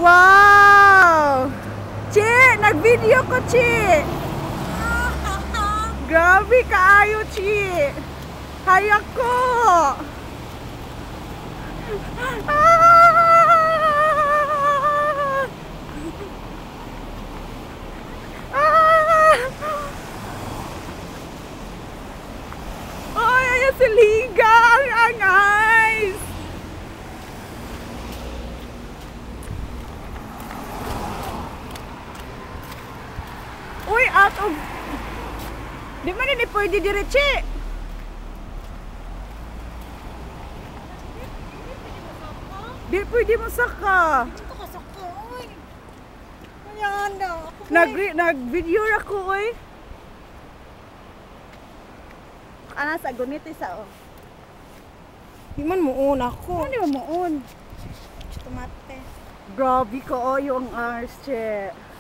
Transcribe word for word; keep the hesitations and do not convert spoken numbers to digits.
Wow! Chi! Nag-video ko, Chi! Grabe kaayo, Chi! Hayak ko! Ah! Ah! Ay, ayan si Liga! Ang angay! Uy, out of... Di man hindi pwede diretsi. Di pwede masaka. Dito ka sa ko, oy. Ayan na. Nag nag-video ako, oy. Ana sa guniti sa o. Di man muun ako. Ano mo muon? Tomate. Grabe ko, oh, yung arse, che.